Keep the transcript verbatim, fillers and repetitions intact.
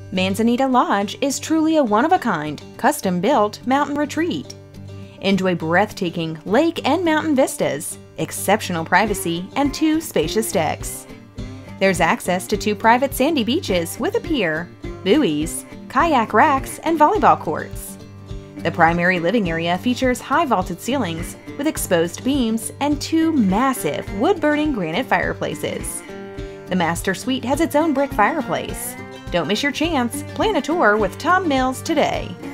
Manzanita Lodge is truly a one-of-a-kind, custom-built mountain retreat. Enjoy breathtaking lake and mountain vistas, exceptional privacy, and two spacious decks. There's access to two private sandy beaches with a pier, buoys, kayak racks, and volleyball courts. The primary living area features high vaulted ceilings with exposed beams and two massive wood-burning granite fireplaces. The master suite has its own brick fireplace. Don't miss your chance. Plan a tour with Tom Mills today.